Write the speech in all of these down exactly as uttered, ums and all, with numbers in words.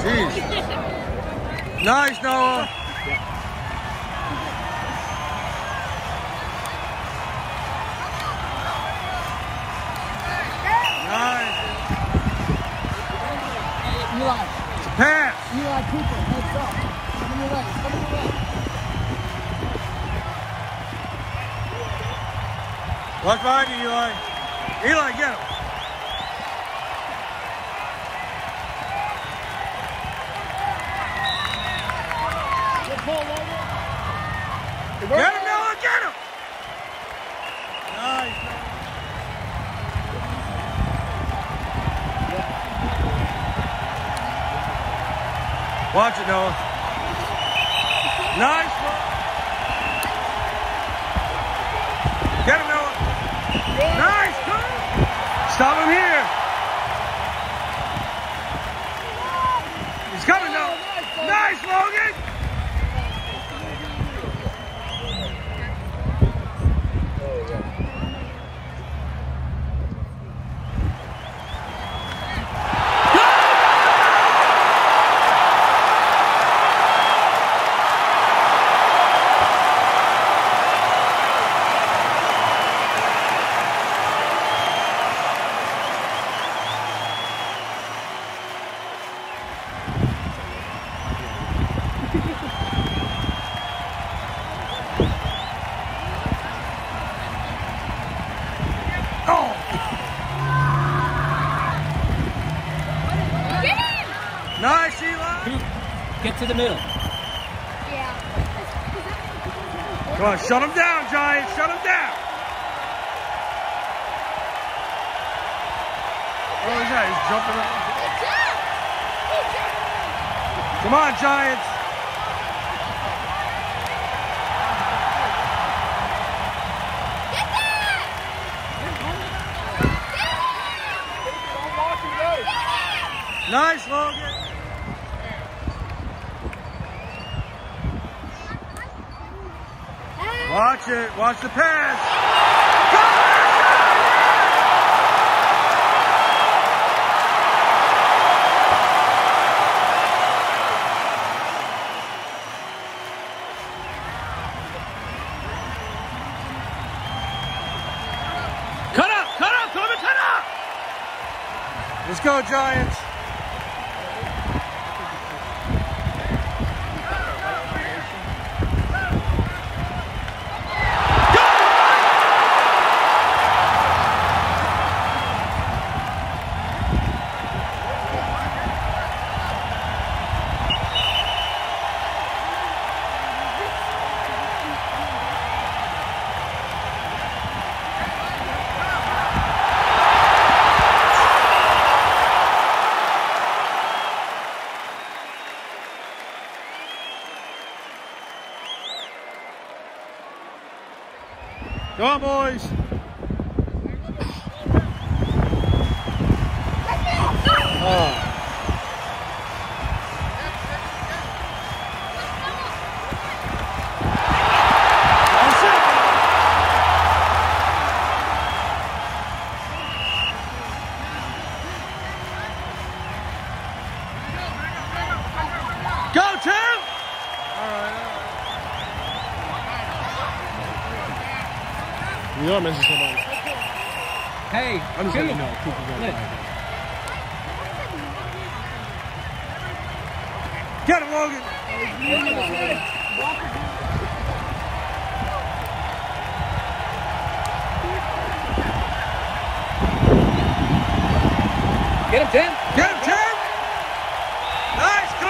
Jeez. Nice, Noah. Nice. Eli. It's a pass. Eli Cooper, heads up. Come on your right. Come on your right. Watch behind you, Eli. Eli, get him. Get him, Noah, get him! Nice. Watch it, Noah. Nice. Get him, Noah. Nice. Stop him here. He's coming, Noah. Nice, Logan. Nice, Eli. Get to the middle. Yeah. Come on, shut him down, Giants. Shut him down. Oh, he's not. He's jumping up. Come on, Giants. Get that! Nice, Logan. Watch it. Watch the pass. Cut up. Cut up. Come on, cut up. Let's go, Giants. Go on, boys. Oh. Go, Tim! All right. You know I'm missing somebody. Hey, I'm just letting you know. Cooper's on the line. Get him, Logan! Get him, Tim. Get him, Tim! Nice, Coop!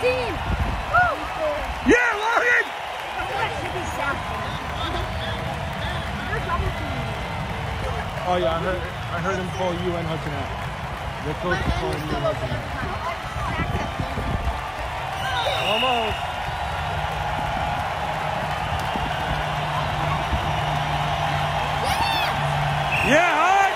team. Yeah, Logan! Oh yeah, I heard I heard him call you and Hudson out. Your coach is calling you and Hudson out. Almost. Yeah, hard.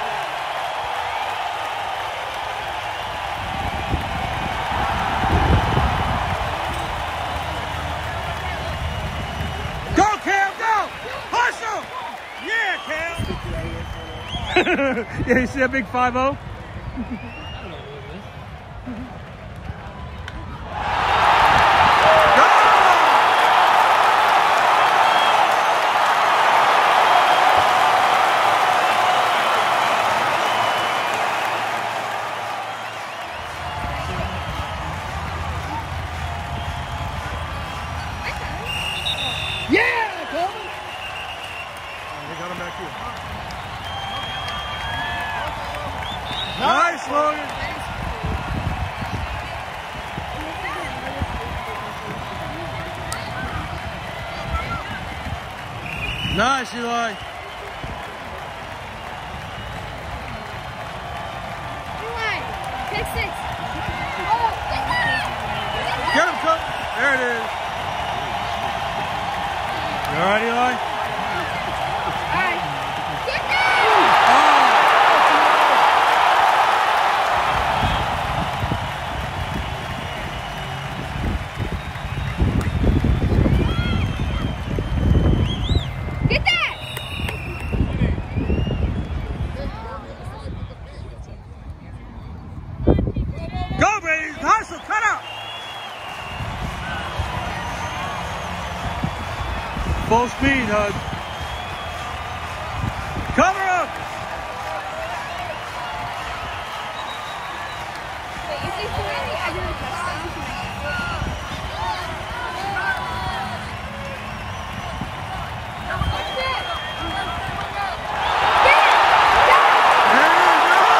Go, Cam, go! Hustle! Yeah, Cam! Yeah, you see that big five oh? Yeah, Coleman. They got him back here. Nice, Logan. Nice, Eli. Pick six. Oh, Get him, Coach. There it is. You all right, Eli? all right. Get that! Get that! Go, Brady! Hustle! Cut out! Full speed, Hud. Cover up! Wait, is he twenty? I did a touchdown. What's it? Get it! There it is, Noah!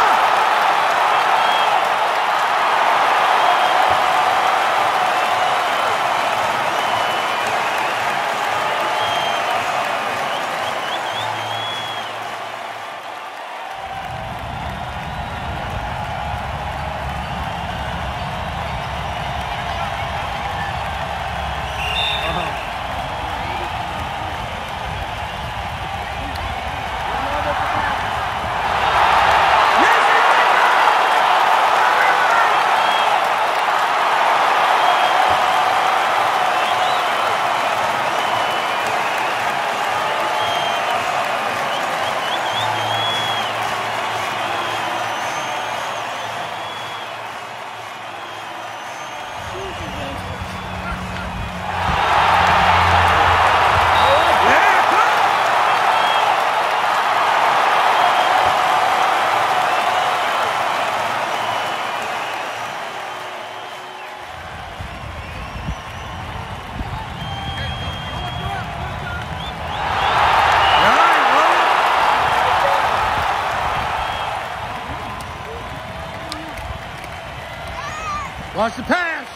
Watch the pass.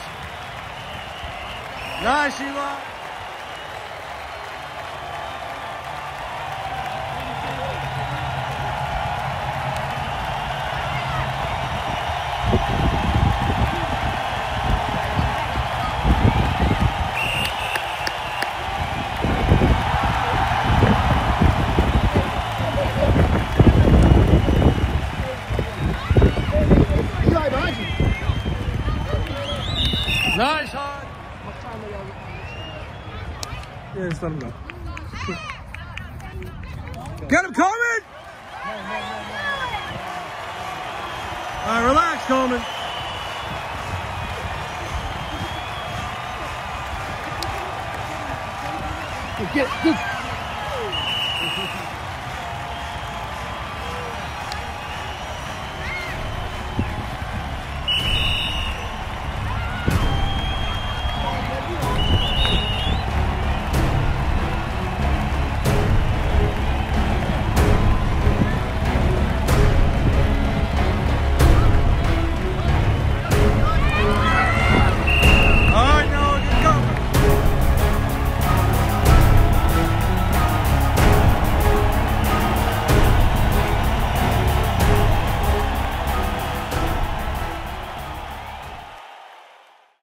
Nice, Eli. Eli behind you. Nice, hard. Yeah, just let him go. Get him, Coleman! All right, relax, Coleman. Get, get.